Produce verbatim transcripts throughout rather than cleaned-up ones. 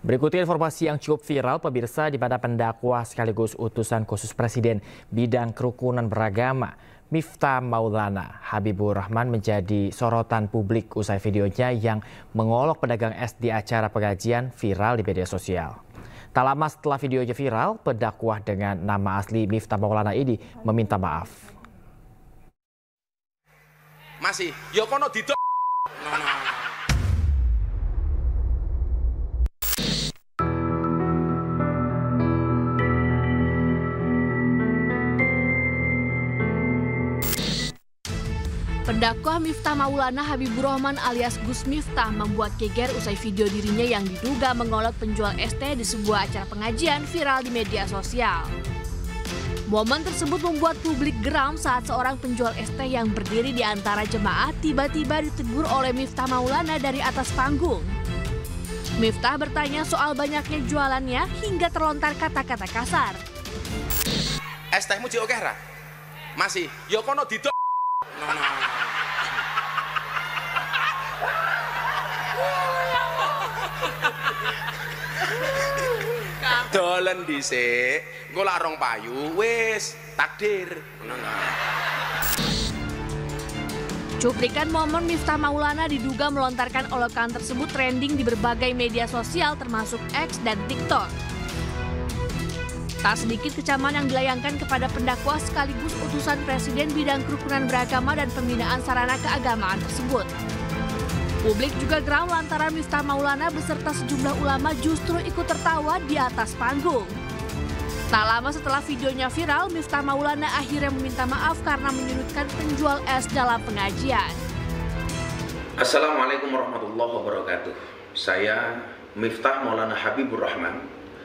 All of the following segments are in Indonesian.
Berikutnya informasi yang cukup viral pemirsa, di mana pendakwa sekaligus utusan khusus Presiden bidang kerukunan beragama Miftah Maulana Habibur Rahman menjadi sorotan publik usai videonya yang mengolok pedagang es di acara pengajian viral di media sosial. Tak lama setelah videonya viral, pendakwah dengan nama asli Miftah Maulana ini meminta maaf. Masih, yo kono didok. Pendakwah Miftah Maulana Habibur Rahman alias Gus Miftah membuat geger usai video dirinya yang diduga mengolok penjual es teh di sebuah acara pengajian viral di media sosial. Momen tersebut membuat publik geram saat seorang penjual es teh yang berdiri di antara jemaah tiba-tiba ditegur oleh Miftah Maulana dari atas panggung. Miftah bertanya soal banyaknya jualannya hingga terlontar kata-kata kasar. Es tehmu jauh kera? Masih, yo kono didok. Dolen dhisik, engko larong payu wis takdir. Cuplikan momen Miftah Maulana diduga melontarkan olokan tersebut trending di berbagai media sosial termasuk X dan TikTok. Tak sedikit kecaman yang dilayangkan kepada pendakwa sekaligus utusan Presiden bidang kerukunan beragama dan pembinaan sarana keagamaan tersebut. Publik juga geram lantaran Miftah Maulana beserta sejumlah ulama justru ikut tertawa di atas panggung. Tak lama setelah videonya viral, Miftah Maulana akhirnya meminta maaf karena menyudutkan penjual es dalam pengajian. Assalamualaikum warahmatullahi wabarakatuh. Saya Miftah Maulana Habibur Rahman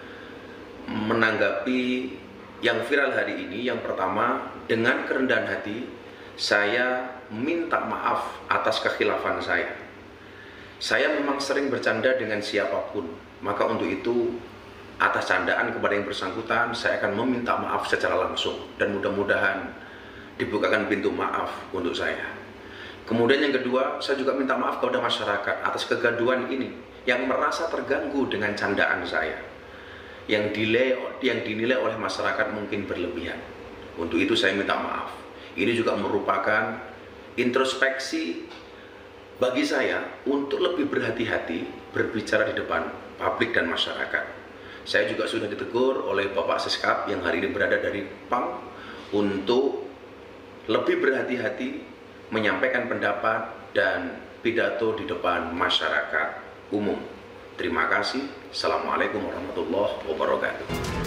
menanggapi yang viral hari ini. Yang pertama, dengan kerendahan hati saya minta maaf atas kekhilafan saya. Saya memang sering bercanda dengan siapapun, maka untuk itu atas candaan kepada yang bersangkutan saya akan meminta maaf secara langsung dan mudah-mudahan dibukakan pintu maaf untuk saya. Kemudian yang kedua, saya juga minta maaf kepada masyarakat atas kegaduhan ini yang merasa terganggu dengan candaan saya, yang dinilai, yang dinilai oleh masyarakat mungkin berlebihan. Untuk itu saya minta maaf. Ini juga merupakan introspeksi bagi saya untuk lebih berhati-hati berbicara di depan publik dan masyarakat. Saya juga sudah ditegur oleh Bapak Seskap yang hari ini berada dari P A M untuk lebih berhati-hati menyampaikan pendapat dan pidato di depan masyarakat umum. Terima kasih. Assalamualaikum warahmatullahi wabarakatuh.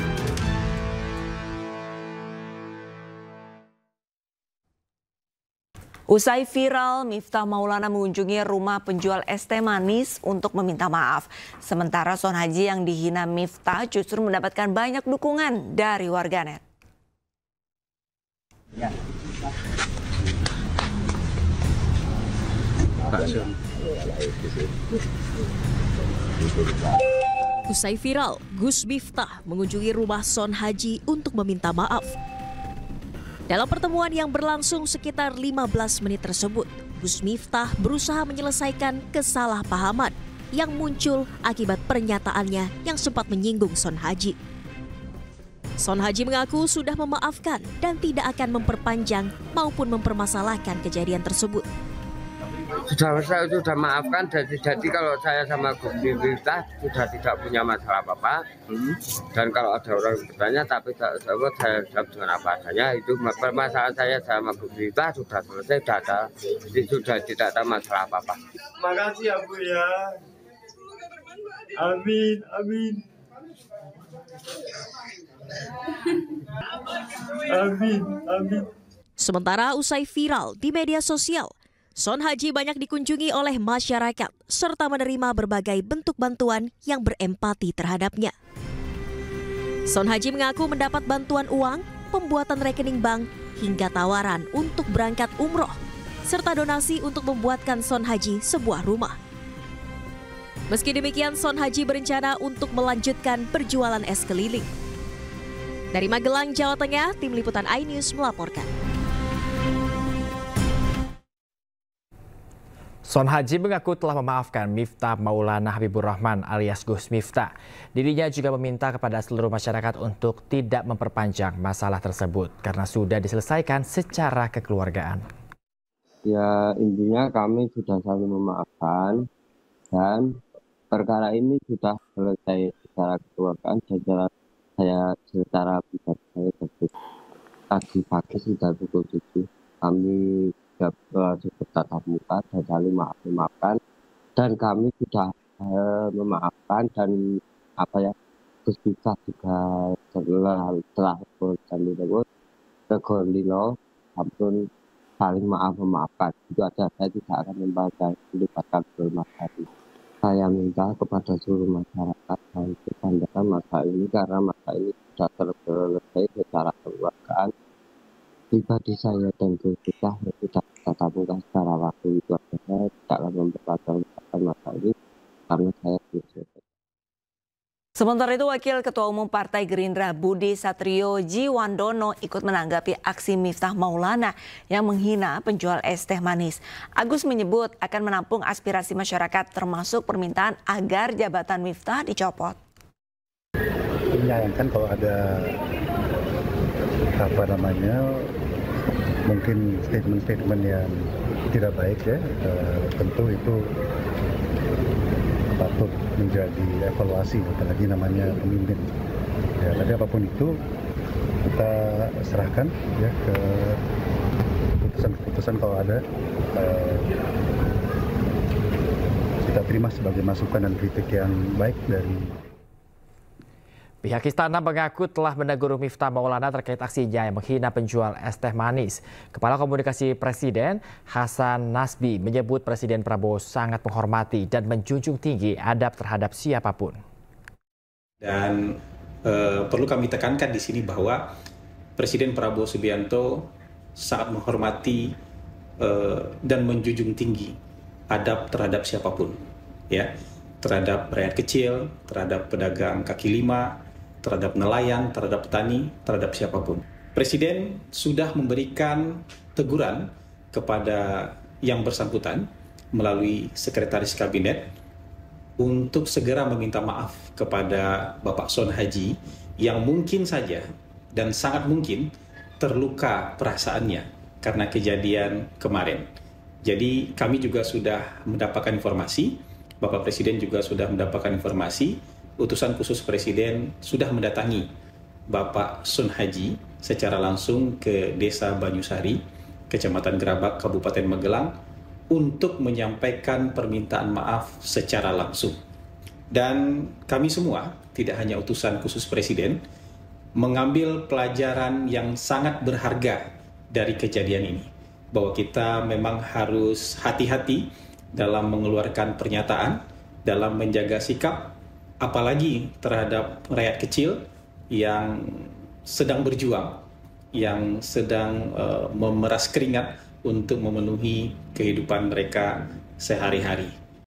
Usai viral, Miftah Maulana mengunjungi rumah penjual es teh manis untuk meminta maaf. Sementara Son Haji yang dihina Miftah justru mendapatkan banyak dukungan dari warganet. Ya. Usai viral, Gus Miftah mengunjungi rumah Son Haji untuk meminta maaf. Dalam pertemuan yang berlangsung sekitar lima belas menit tersebut, Gus Miftah berusaha menyelesaikan kesalahpahaman yang muncul akibat pernyataannya yang sempat menyinggung Son Haji. Son Haji mengaku sudah memaafkan dan tidak akan memperpanjang maupun mempermasalahkan kejadian tersebut. Sudah saya sudah maafkan, jadi, jadi kalau saya sama Gus Miftah sudah tidak punya masalah apa-apa. Hmm. Dan kalau ada orang bertanya tapi saya, saya jawab dengan apa adanya. Itu permasalahan saya sama Gus Miftah sudah selesai, sudah, ada, sudah tidak ada masalah apa-apa. Makasih ya Bu ya. Amin, amin. Amin, amin. Sementara usai viral di media sosial, Son Haji banyak dikunjungi oleh masyarakat serta menerima berbagai bentuk bantuan yang berempati terhadapnya. Son Haji mengaku mendapat bantuan uang, pembuatan rekening bank, hingga tawaran untuk berangkat umroh, serta donasi untuk membuatkan Son Haji sebuah rumah. Meski demikian, Son Haji berencana untuk melanjutkan perjualan es keliling. Dari Magelang, Jawa Tengah, Tim Liputan iNews melaporkan. Son Haji mengaku telah memaafkan Miftah Maulana Habibur Rahman alias Gus Miftah. Dirinya juga meminta kepada seluruh masyarakat untuk tidak memperpanjang masalah tersebut karena sudah diselesaikan secara kekeluargaan. Ya, intinya kami sudah saling memaafkan dan perkara ini sudah selesai secara kekeluargaan. Secara saya secara pribadi saya tersebut tadi pagi sudah pukul tujuh kami sudah bertatap muka dan saling maaf memaafkan dan kami sudah eh, memaafkan dan apa ya Gus Miftah juga setelah telah berjanji tersebut tegolilo ampun saling maaf memaafkan itu aja. Saya tidak akan membaca melibatkan bermasalah. Saya minta kepada seluruh masyarakat untuk berpandangan masalah ini karena masalah ini sudah selesai secara kekeluargaan. Pribadi saya dan Gus Miftah sudah tatap muka secara waktu itu aja. Saya tidak akan memperpanjang masalah ini karena saya sudah. Sementara itu, Wakil Ketua Umum Partai Gerindra Budi Satrio Jiwandono ikut menanggapi aksi Miftah Maulana yang menghina penjual es teh manis. Agus menyebut akan menampung aspirasi masyarakat termasuk permintaan agar jabatan Miftah dicopot. Menyayangkan kalau ada apa namanya mungkin statement-statement yang tidak baik ya, e, tentu itu patut menjadi evaluasi, apalagi namanya pemimpin. Ya, tapi apapun itu kita serahkan ya ke keputusan-keputusan kalau ada, eh, kita terima sebagai masukan dan kritik yang baik dari. Pihak istana mengaku telah menegur Miftah Maulana terkait aksinya yang menghina penjual es teh manis. Kepala Komunikasi Presiden Hasan Nasbi menyebut Presiden Prabowo sangat menghormati dan menjunjung tinggi adab terhadap siapapun. Dan eh, perlu kami tekankan di sini bahwa Presiden Prabowo Subianto sangat menghormati eh, dan menjunjung tinggi adab terhadap siapapun, ya, terhadap rakyat kecil, terhadap pedagang kaki lima, terhadap nelayan, terhadap petani, terhadap siapapun. Presiden sudah memberikan teguran kepada yang bersangkutan melalui Sekretaris Kabinet untuk segera meminta maaf kepada Bapak Son Haji yang mungkin saja dan sangat mungkin terluka perasaannya karena kejadian kemarin. Jadi kami juga sudah mendapatkan informasi, Bapak Presiden juga sudah mendapatkan informasi, utusan khusus Presiden sudah mendatangi Bapak Son Haji secara langsung ke Desa Banyusari, Kecamatan Gerabak, Kabupaten Magelang, untuk menyampaikan permintaan maaf secara langsung. Dan kami semua, tidak hanya utusan khusus Presiden, mengambil pelajaran yang sangat berharga dari kejadian ini. Bahwa kita memang harus hati-hati dalam mengeluarkan pernyataan, dalam menjaga sikap, apalagi terhadap rakyat kecil yang sedang berjuang, yang sedang uh, memeras keringat untuk memenuhi kehidupan mereka sehari-hari.